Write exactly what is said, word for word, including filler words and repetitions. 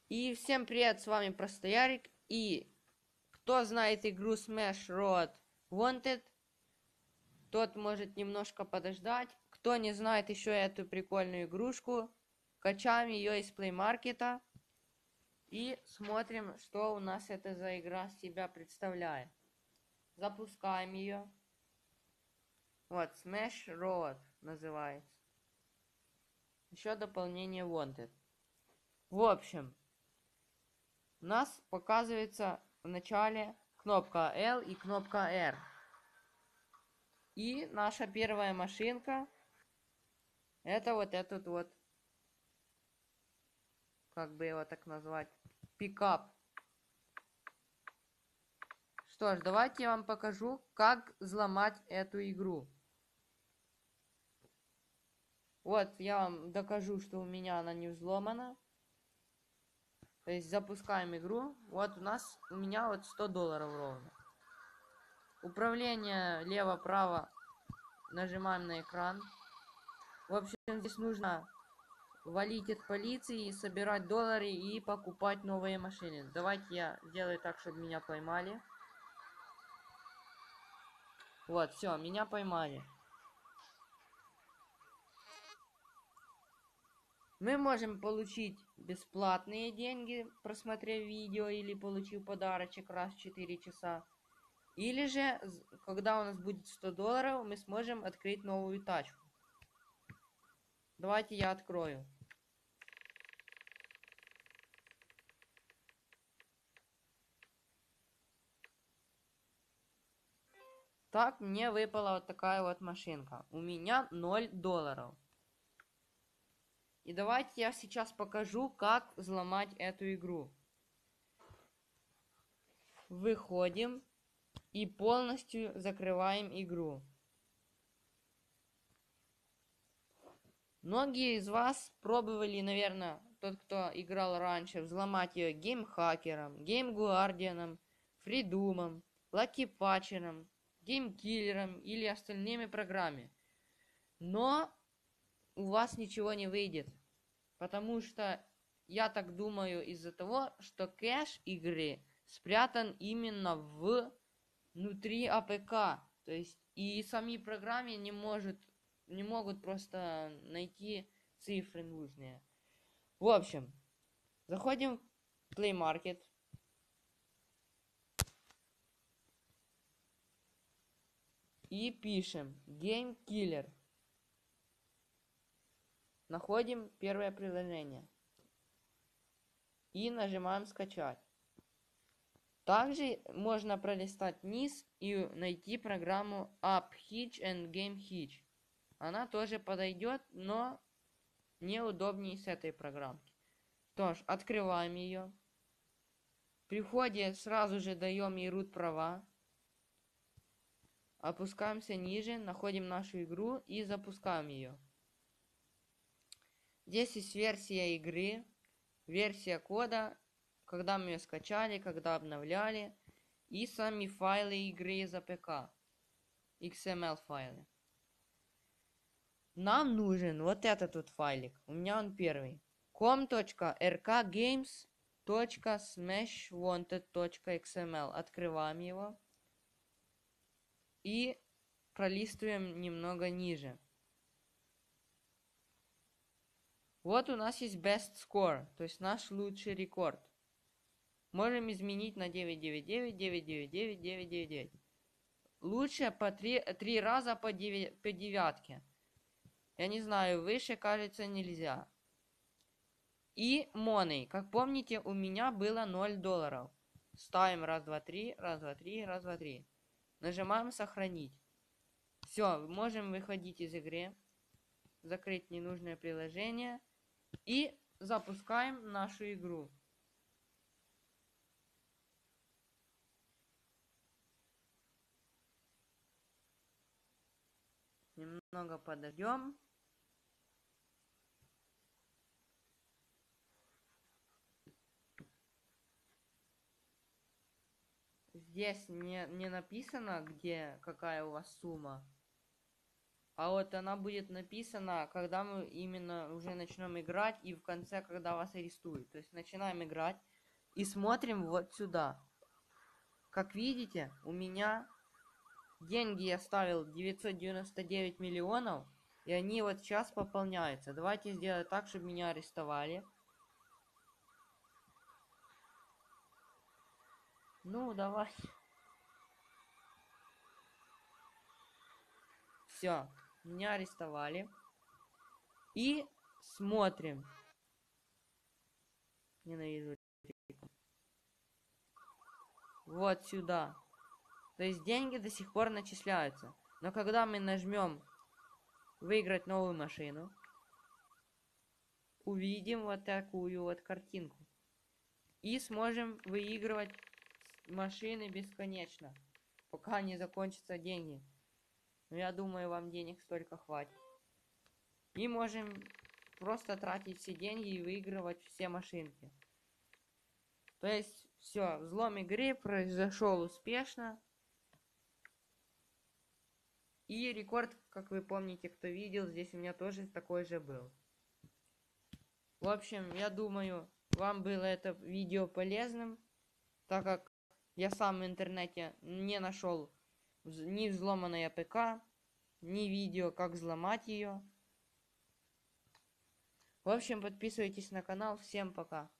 И всем привет, с вами Просто Ярик. И кто знает игру Smash Road Wanted, тот может немножко подождать. Кто не знает еще эту прикольную игрушку, качаем ее из Play Market и смотрим, что у нас эта за игра себя представляет. Запускаем ее. Вот, Smash Road называется. Еще дополнение Wanted. В общем, у нас показывается в начале кнопка L и кнопка R. И наша первая машинка это вот этот вот, как бы его так назвать, пикап. Что ж, давайте я вам покажу, как взломать эту игру. Вот, я вам докажу, что у меня она не взломана. То есть запускаем игру. Вот у нас, у меня вот сто долларов ровно. Управление лево-право. Нажимаем на экран. В общем, здесь нужно валить от полиции, собирать доллары и покупать новые машины. Давайте я сделаю так, чтобы меня поймали. Вот, все, меня поймали. Мы можем получить бесплатные деньги, просмотрев видео или получив подарочек раз в четыре часа. Или же, когда у нас будет сто долларов, мы сможем открыть новую тачку. Давайте я открою. Так, мне выпала вот такая вот машинка. У меня ноль долларов. И давайте я сейчас покажу, как взломать эту игру. Выходим и полностью закрываем игру. Многие из вас пробовали, наверное, тот, кто играл раньше, взломать ее геймхакером, геймгуардианом, фридумом, лакипатчером, геймкиллером или остальными программами. Но у вас ничего не выйдет. Потому что, я так думаю, из-за того, что кэш игры спрятан именно в, внутри АПК. То есть и сами программы не, может, не могут просто найти цифры нужные. В общем, заходим в Play Market. И пишем Game Killer. Находим первое приложение. И нажимаем скачать. Также можно пролистать вниз и найти программу App Hitch and Game Hitch. Она тоже подойдет, но неудобнее с этой программки. Что ж, открываем ее. При входе сразу же даем ей root права. Опускаемся ниже, находим нашу игру и запускаем ее. Здесь есть версия игры, версия кода, когда мы ее скачали, когда обновляли, и сами файлы игры из АПК, икс эм эль файлы. Нам нужен вот этот вот файлик, у меня он первый. com.rkgames.smashwanted.xml. Открываем его и пролистываем немного ниже. Вот у нас есть best score, то есть наш лучший рекорд. Можем изменить на девять девять девять, девять девять девять, девять девять девять. Лучше по три, три раза по, девять, по девятке. Я не знаю, выше, кажется, нельзя. И money. Как помните, у меня было ноль долларов. Ставим раз, два, три, раз, два, три, раз, два, три. Нажимаем сохранить. Все, можем выходить из игры. Закрыть ненужное приложение. И запускаем нашу игру. Немного подождем. Здесь не, не написано, где какая у вас сумма. А вот она будет написана, когда мы именно уже начнем играть, и в конце, когда вас арестуют. То есть начинаем играть и смотрим вот сюда. Как видите, у меня деньги я ставил девятьсот девяносто девять миллионов, и они вот сейчас пополняются. Давайте сделаем так, чтобы меня арестовали. Ну, давай. Все, меня арестовали. И смотрим. Ненавижу. Вот сюда. То есть деньги до сих пор начисляются. Но когда мы нажмем выиграть новую машину, увидим вот такую вот картинку. И сможем выигрывать машины бесконечно, пока не закончатся деньги. Но я думаю, вам денег столько хватит. И можем просто тратить все деньги и выигрывать все машинки. То есть, все, взлом игры произошел успешно. И рекорд, как вы помните, кто видел, здесь у меня тоже такой же был. В общем, я думаю, вам было это видео полезным, так как я сам в интернете не нашел ни взломанная ПК, ни видео, как взломать ее. В общем, подписывайтесь на канал. Всем пока.